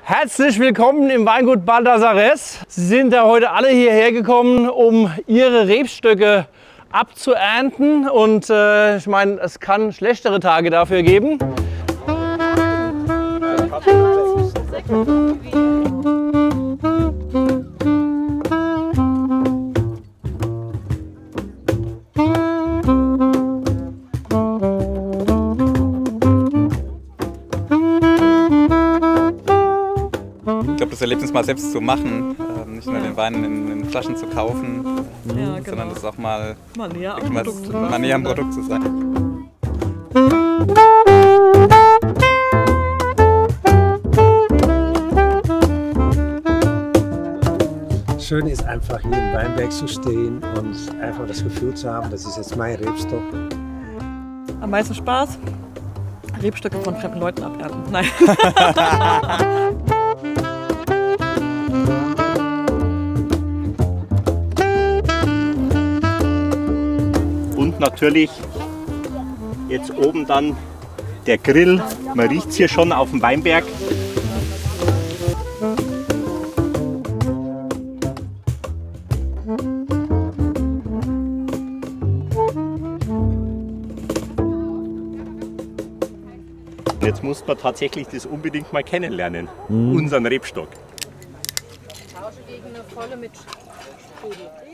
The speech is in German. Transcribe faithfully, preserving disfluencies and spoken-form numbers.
Herzlich willkommen im Weingut Baldassarres. Sie sind ja heute alle hierher gekommen, um ihre Rebstöcke abzuernten. Und äh, ich meine, es kann schlechtere Tage dafür geben. Ich glaube, das Erlebnis mal selbst zu machen, äh, nicht nur den Wein in, in Flaschen zu kaufen, äh, Ja, genau. sondern das auch mal, Mal näher am irgendwas- Produkt. mal näher am Produkt zu sein. Schön ist einfach hier im Weinberg zu stehen und einfach das Gefühl zu haben, das ist jetzt mein Rebstock. Am meisten Spaß? Rebstöcke von fremden Leuten abernten. Nein. Und natürlich jetzt oben dann der Grill. Man riecht es hier schon auf dem Weinberg. Jetzt muss man tatsächlich das unbedingt mal kennenlernen, unseren Rebstock. Tausche gegen eine volle mit Sprudel.